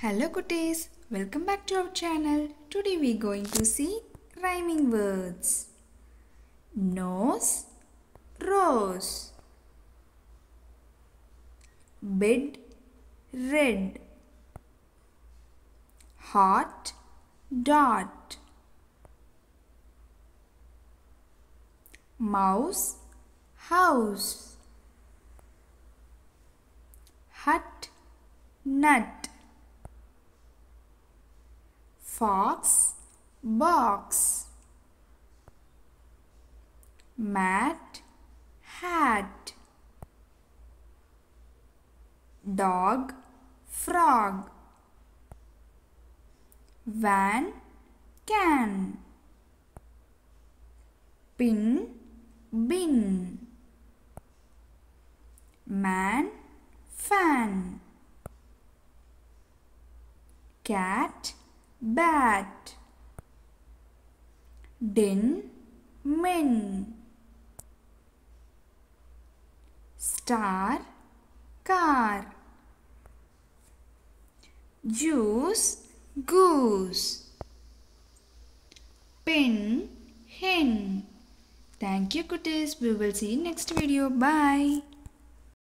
Hello cuties, welcome back to our channel. Today we are going to see rhyming words. Nose, rose. Bed, red. Heart, dot. Mouse, house. Hut, nut. Fox, box. Mat, hat. Dog, frog. Van, can. Pin, bin. Man, fan. Cat, bat. Den, men. Star, car. Juice, goose. Pen, hen. Thank you cuties. We will see you next video. Bye.